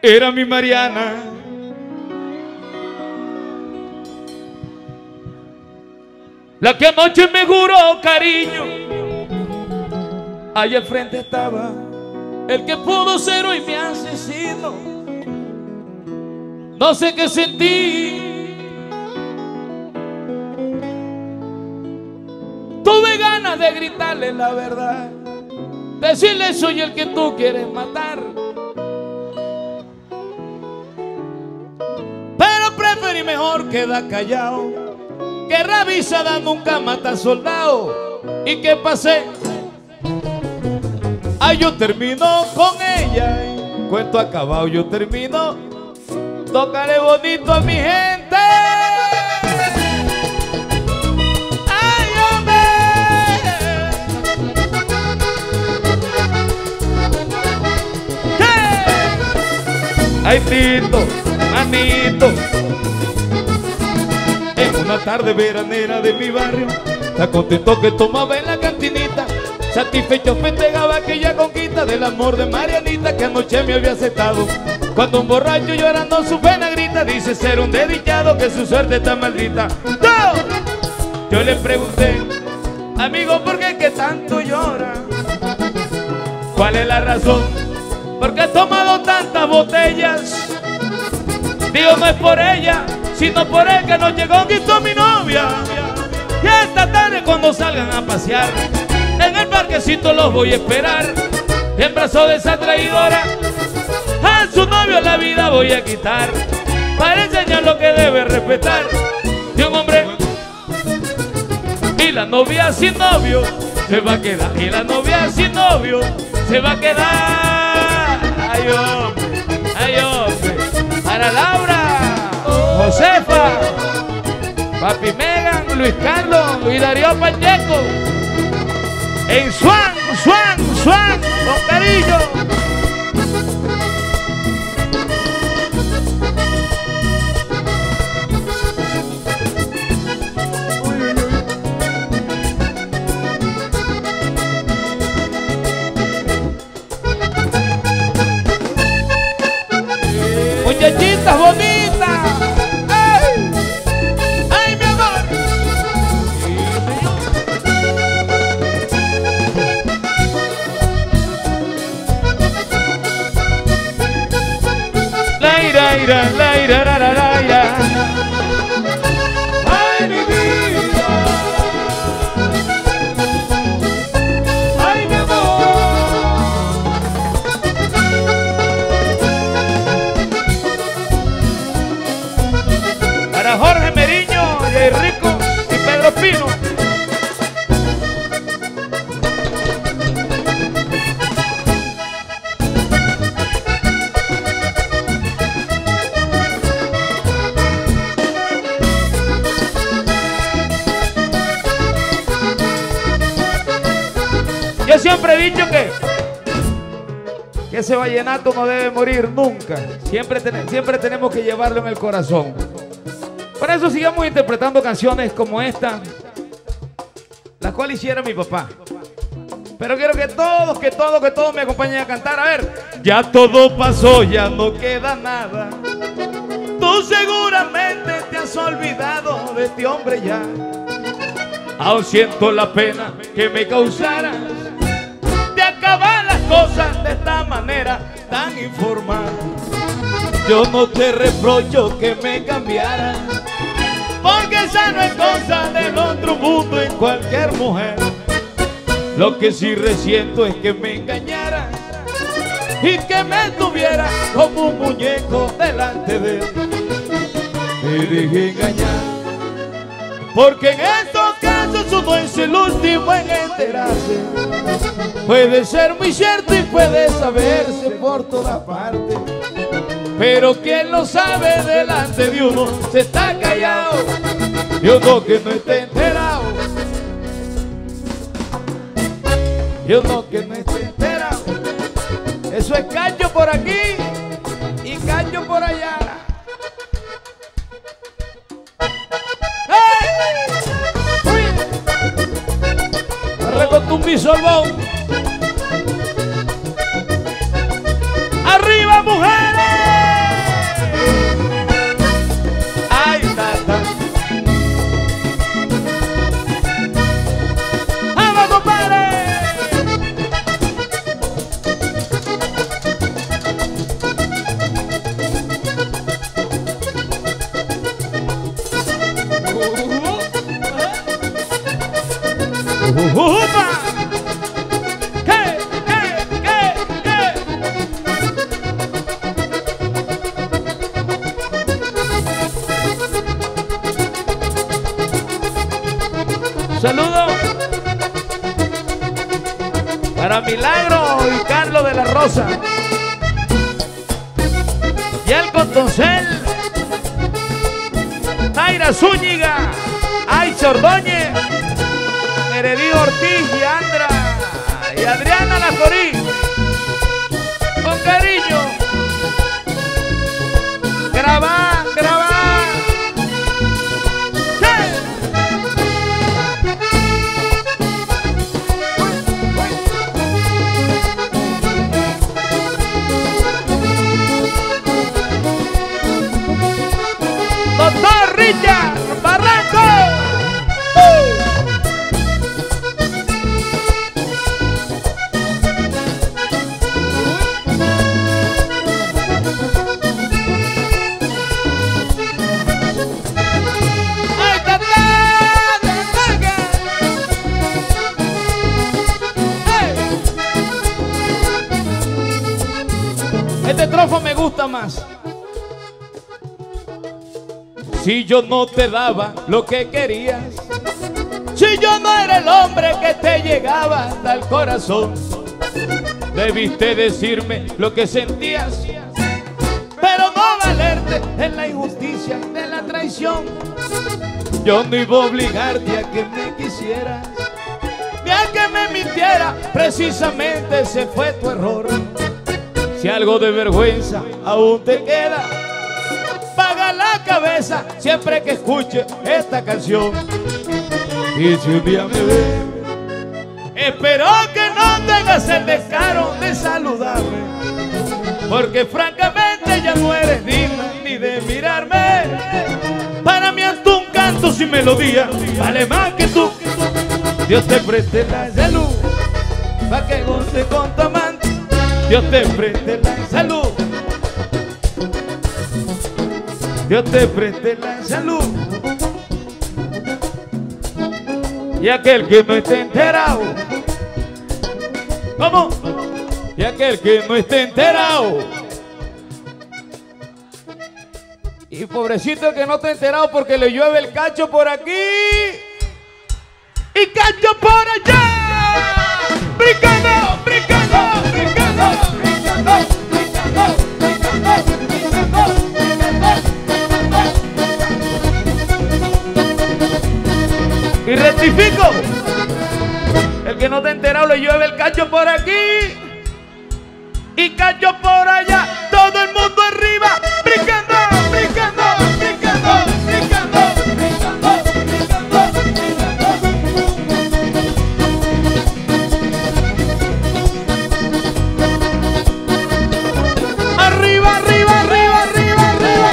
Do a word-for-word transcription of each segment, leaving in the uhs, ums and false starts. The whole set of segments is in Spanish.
era mi Mariana. La que anoche me juró cariño. Allá al frente estaba el que pudo ser hoy mi asesino. No sé qué sentí. Tuve ganas de gritarle la verdad, decirle soy el que tú quieres matar. Pero preferí mejor quedar callado. Guerra avisada nunca mata soldado. ¿Y qué pasé? Ay, yo termino con ella. Cuento acabado, yo termino. Tocaré bonito a mi gente. Ay, hombre. ¿Qué? Ay, Tito, manito. En una tarde veranera de mi barrio, está contento que tomaba en la cantinita. Satisfecho festejaba aquella conquista del amor de Marianita que anoche me había aceptado. Cuando un borracho llorando su pena grita, dice ser un desdichado que su suerte está maldita. ¡No! Yo le pregunté, amigo, ¿por qué que tanto llora? ¿Cuál es la razón? ¿Por qué has tomado tantas botellas? Digo, no es por ella, sino por él que nos llegó quitó mi novia. Y esta tarde cuando salgan a pasear, en el parquecito los voy a esperar. En brazos de esa traidora, a su novio la vida voy a quitar, para enseñar lo que debe respetar de un hombre. Y la novia sin novio se va a quedar. Y la novia sin novio se va a quedar. Ay, hombre, ay, hombre. Para Laura, Josefa, Papi Megan, Luis Carlos y Darío Pacheco. En Swan, Swan, Swan, con cariño. Muchachitas bonitas. ¡Ay! ¡Ay, mi amor! La ira, ira, la ira, la, la, la, la. ¡Ay, mi vida! ¡Ay, mi amor! Para Jorge Meriño, Jay Rico y Pedro Pino. Yo siempre he dicho que, que ese vallenato no debe morir nunca. Siempre, ten, siempre tenemos que llevarlo en el corazón. Por eso sigamos interpretando canciones como esta, la cual hiciera mi papá. Pero quiero que todos, que todos, que todos me acompañen a cantar. A ver. Ya todo pasó, ya no queda nada. Tú seguramente te has olvidado de este hombre ya. Aún siento la pena que me causaras de acabar las cosas de esta manera tan informal. Yo no te reprocho que me cambiaras, porque esa no es cosa del otro mundo en cualquier mujer. Lo que sí resiento es que me engañara y que me tuviera como un muñeco delante de él. Me dejé engañar, porque en estos casos uno es el último en enterarse. Puede ser muy cierto y puede saberse por todas partes, pero quien lo sabe delante de uno se está callado y uno que no esté enterado, y uno que no esté enterado. Eso es cacho por aquí y cacho por allá. ¡Hey! Arre con tu bisolbón. ¡Arriba, mujeres! saludo para Milagro y Carlos de la Rosa. Y el Contoncel, Mayra Zúñiga, Aicha Ordóñez, Meredith Ortiz y Andra y Adriana Lacorí. Con cariño. Graba, graba. Doctor Richard Barranco. Uh. Este trofo me gusta más. Si yo no te daba lo que querías, si yo no era el hombre que te llegaba hasta el corazón, debiste decirme lo que sentías, pero no valerte en la injusticia de la traición. Yo no iba a obligarte a que me quisieras, ni a que me mintiera, precisamente ese fue tu error. Si algo de vergüenza aún te queda, paga la cabeza siempre que escuche esta canción. Y si un día me ves, espero que no tengas el descaro de saludarme, porque francamente ya no eres digna ni de mirarme. Para mí hasta un canto sin melodía vale más que tú. Dios te preste la salud pa' que goce con tu amante. Dios te preste la salud. Dios te preste la salud. Y aquel que no esté enterado, ¿cómo? Y aquel que no esté enterado, y pobrecito el que no esté enterado porque le llueve el cacho por aquí y cacho por allá. Brincando, brincando, brincando, brincando, brincando, brincando, brincando. Y rectifico, el que no te ha enterado le llueve el cacho por aquí y cacho por allá. Todo el mundo arriba, brincando, brincando, brincando, brincando, brincando, brincando, brincando. Arriba, arriba, arriba, arriba, arriba.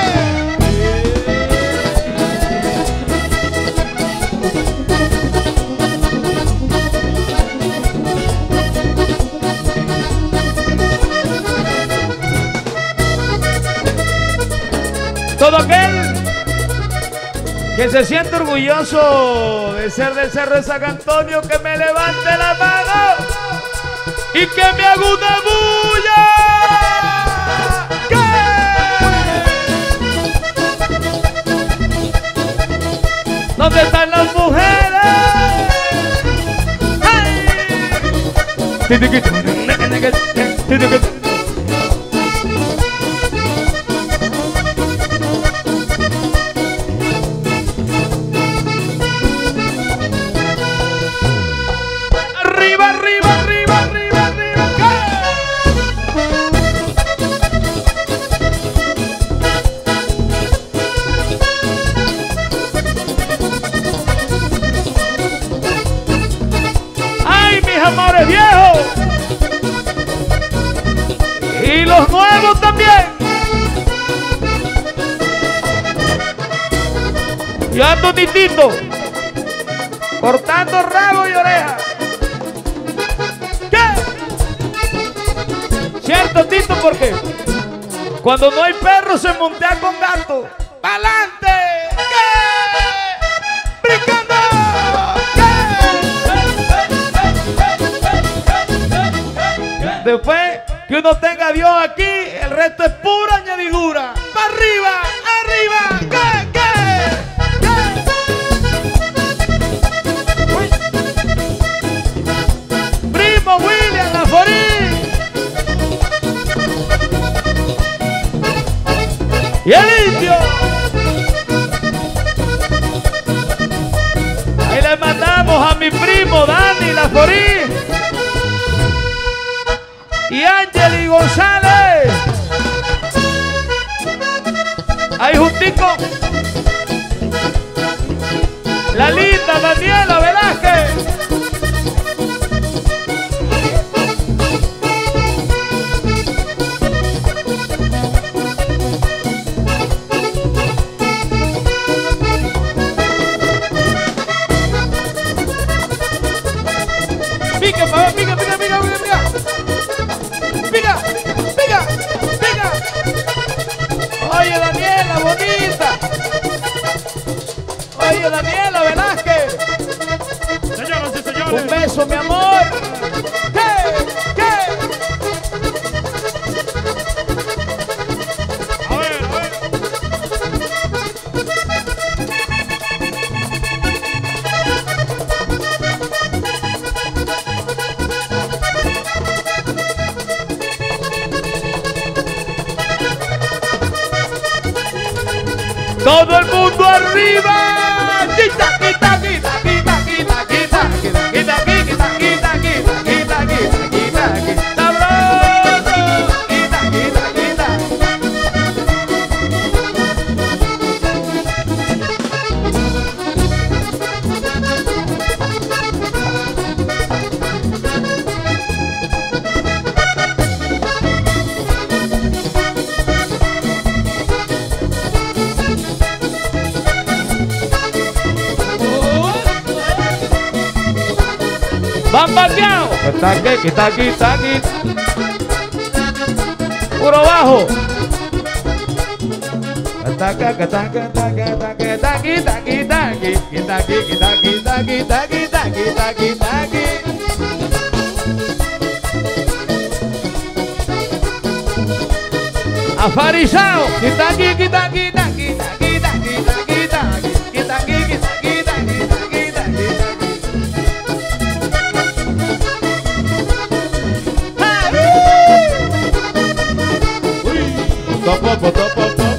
Todo aquel que se siente orgulloso de ser del Cerro de San Antonio, que me levante la mano y que me haga una bulla. ¿Qué? ¿Dónde están las mujeres? ¡Ay! Arriba, arriba, arriba, arriba, arriba. ¡Ay, mis amores viejos! Y los nuevos también. Yo ando nitito, cortando rabo y oreja. Cierto, Tito, porque cuando no hay perro se montea con gato. ¡Pa'lante! ¿Qué? ¡Brincando! ¿Qué? Después que uno tenga a Dios aquí, el resto es pura añadidura. ¡Para arriba! ¡Arriba! ¿Qué? ¿Qué? y el indio. Ahí le mandamos a mi primo Dani Laforí y Ángel y González. Ahí juntico la linda Daniela Velázquez. Pica, pica, pica, pica, pica, pica. Pica, pica, pica. Oye, Daniela, bonita. Oye, Daniela Velázquez. Señoras y señores. Un beso, mi amor. ¿Qué? ¿Qué? A ver, a ver. Todo el mundo arriba. Quita, quita, quita, quita, quita, quita, quita, quita, quita, quita, quita, quita, quita, quita, quita, sabroso. Quita, quita, quita. Van bateados. Quita, quita, quita, quita. Puro bajo. Quita, quita, quita, quita, quita, quita, quita, quita, quita, quita, quita, quita, quita, quita, quita. Afarizado. Quita, quita, quita, quita, quita, quita, quita, quita, quita, quita, quita, quita, quita, quita. Top, top, top, top, top.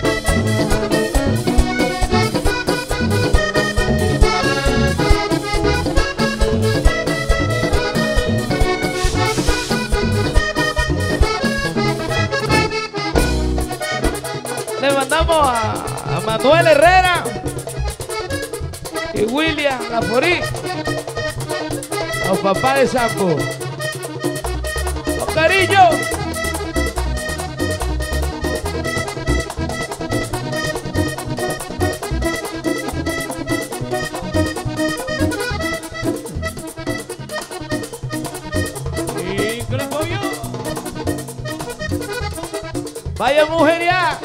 Le mandamos a, a Manuel Herrera y William Laforí, los papás de Sampo. Con cariño. Vaya mujer ya.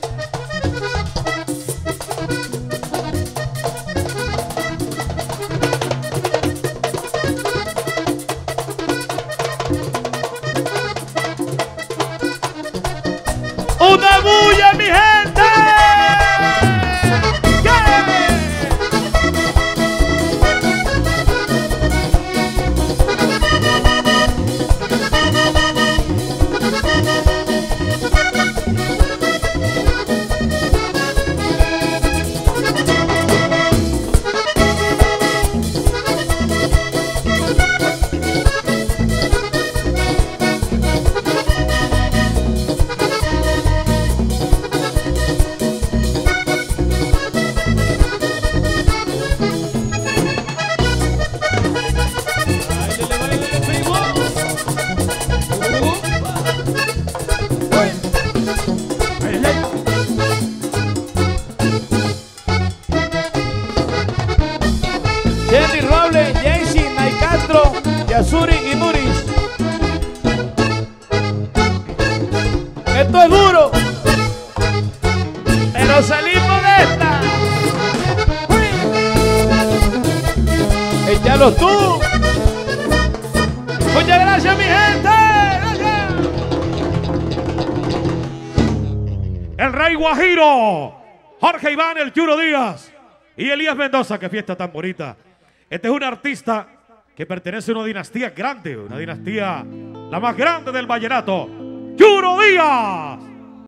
Una bulla, mi gente. Jenny Robles, Jaycee, Nay Castro, Yasuri y Nuris. Esto es duro, pero salimos de esta. Échalos tú. Muchas gracias, mi gente. Gracias. El Rey Guajiro, Jorge Iván, el Churo Díaz y Elías Mendoza. Qué fiesta tan bonita. Este es un artista que pertenece a una dinastía grande, una dinastía la más grande del vallenato. ¡Churo Díaz!